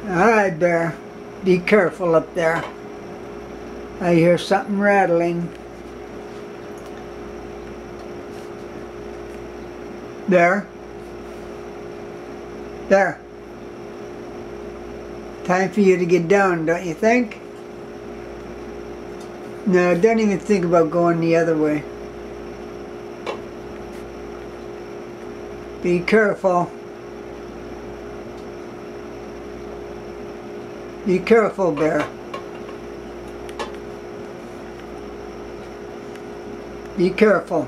Alright, Bear. Be careful up there. I hear something rattling. There. There. Time for you to get down, don't you think? No, don't even think about going the other way. Be careful. Be careful, Bear. Be careful.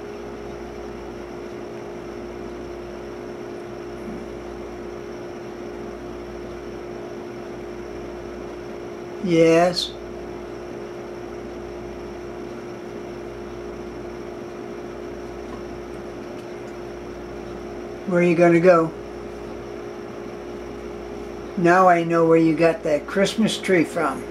Yes. Where are you going to go? Now I know where you got that Christmas tree from.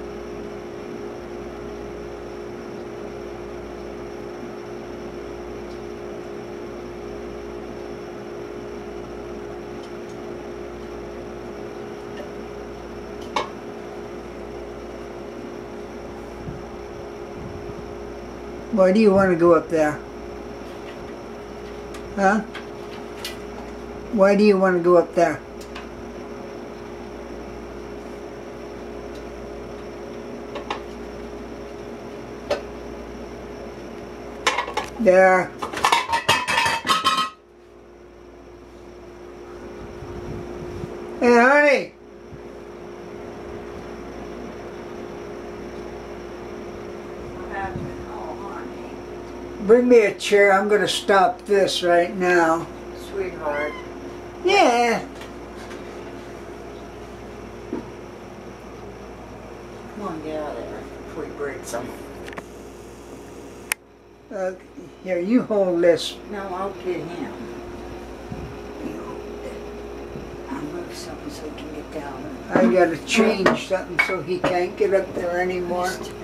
Why do you want to go up there? Huh? Why do you want to go up there? There. Hey, honey. What happened? Oh, honey. Bring me a chair. I'm going to stop this right now. Sweetheart. Yeah. Come on, get out of there before you break some. Here, you hold this. No, I'll get him. You hold it. I'll move something so he can get down. I got to change something so he can't get up there anymore.